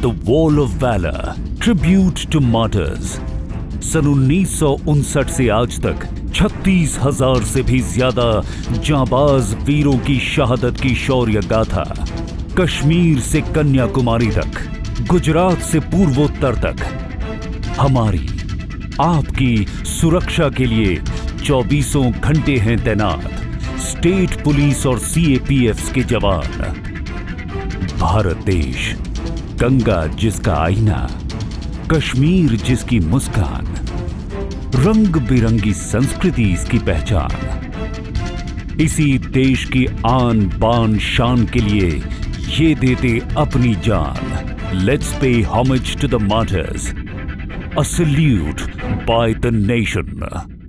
The wall of valour, tribute to martyrs. सन 1959 से आज तक 36,000 से भी ज्यादा जांबाज वीरों की शहादत की शौर्य गाथा, कश्मीर से कन्याकुमारी तक, गुजरात से पूर्वोत्तर तक, हमारी आपकी सुरक्षा के लिए 24 घंटे हैं तैनात स्टेट पुलिस और CAPFs के जवान। भारत देश, गंगा जिसका आईना, कश्मीर जिसकी मुस्कान, रंग बिरंगी संस्कृति इसकी पहचान। इसी देश की आन बान शान के लिए ये देते अपनी जान। Let's pay homage to the martyrs, a salute by the nation.